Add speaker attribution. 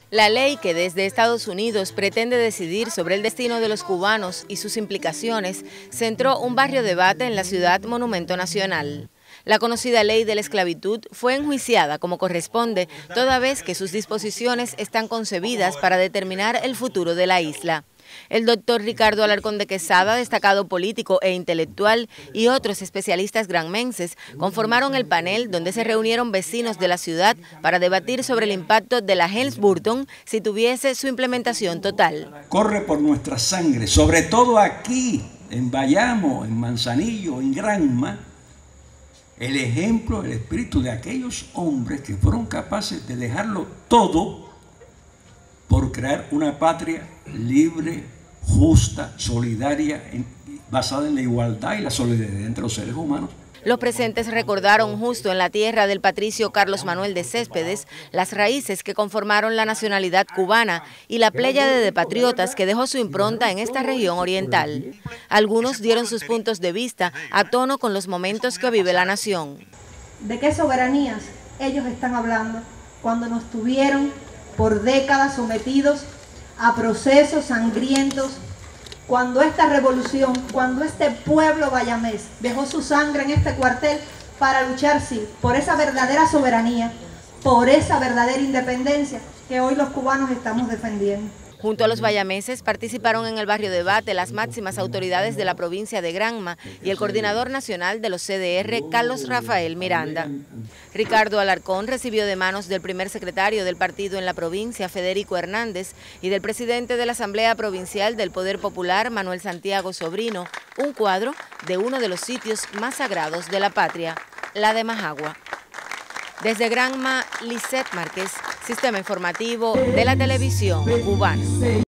Speaker 1: La ley que desde Estados Unidos pretende decidir sobre el destino de los cubanos y sus implicaciones centró un barrio debate en la ciudad Monumento Nacional. La conocida ley de la esclavitud fue enjuiciada como corresponde, toda vez que sus disposiciones están concebidas para determinar el futuro de la isla. El doctor Ricardo Alarcón de Quesada, destacado político e intelectual, y otros especialistas granmenses conformaron el panel donde se reunieron vecinos de la ciudad para debatir sobre el impacto de la Helms-Burton si tuviese su implementación total.
Speaker 2: Corre por nuestra sangre, sobre todo aquí, en Bayamo, en Manzanillo, en Granma, el ejemplo, el espíritu de aquellos hombres que fueron capaces de dejarlo todo por crear una patria libre, justa, solidaria, basada en la igualdad y la solidaridad entre los seres humanos.
Speaker 1: Los presentes recordaron justo en la tierra del patricio Carlos Manuel de Céspedes las raíces que conformaron la nacionalidad cubana y la pléyade de patriotas que dejó su impronta en esta región oriental. Algunos dieron sus puntos de vista a tono con los momentos que vive la nación.
Speaker 3: ¿De qué soberanías ellos están hablando cuando nos tuvieron por décadas sometidos a procesos sangrientos? Cuando esta revolución, cuando este pueblo bayamés dejó su sangre en este cuartel para luchar, sí, por esa verdadera soberanía, por esa verdadera independencia que hoy los cubanos estamos defendiendo.
Speaker 1: Junto a los bayameses participaron en el barrio debate las máximas autoridades de la provincia de Granma y el coordinador nacional de los CDR, Carlos Rafael Miranda. Ricardo Alarcón recibió de manos del primer secretario del partido en la provincia, Federico Hernández, y del presidente de la Asamblea Provincial del Poder Popular, Manuel Santiago Sobrino, un cuadro de uno de los sitios más sagrados de la patria, la de Majagua. Desde Granma, Lisette Márquez, Sistema Informativo de la Televisión Cubana.